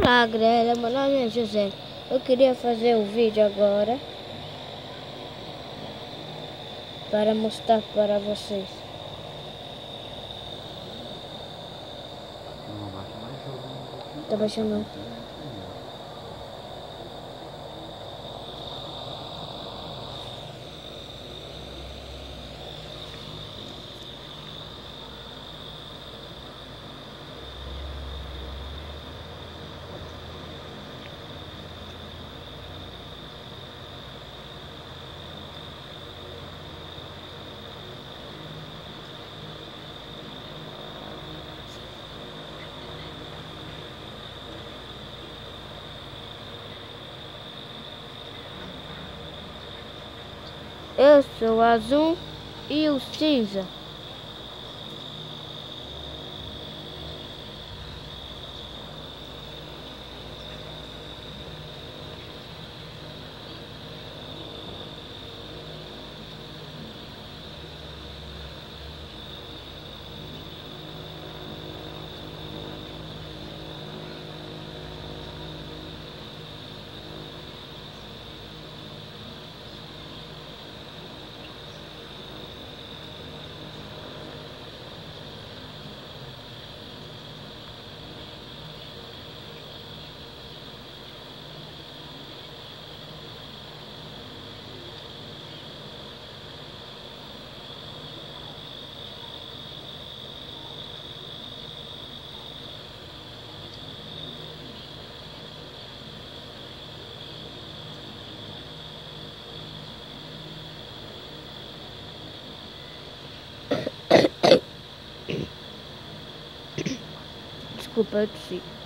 Olá, galera, meu nome é José. Eu queria fazer um vídeo agora para mostrar para vocês. Não, baixa mais jogo um pouquinho. Tá baixando não. Eu sou o azul e o cinza. Desculpa, eu tossi.